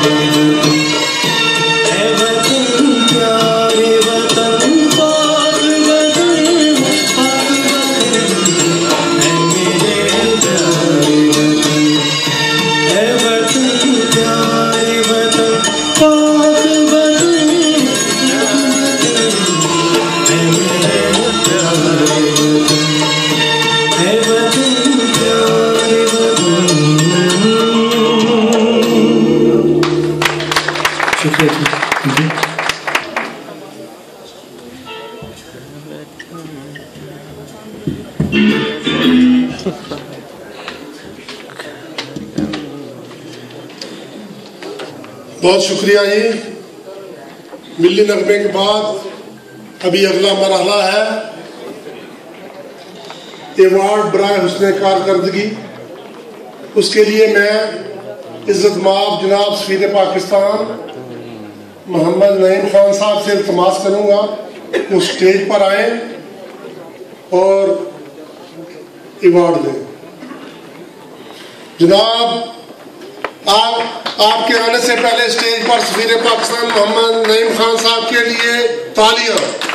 बहुत शुक्रिया जी। मिली नगमे के बाद अभी अगला मरहला है एवार्ड बराए हुस्ने कारकर्दगी। उसके लिए मैं इज्जत माब जनाब सफीर पाकिस्तान मोहम्मद नईम खान साहब से इल्तमास करूँगा वो स्टेज पर आए और अवार्ड दें। जनाब आपके आने से पहले स्टेज पर सफीर पाकिस्तान मोहम्मद नईम खान साहब के लिए तालियां।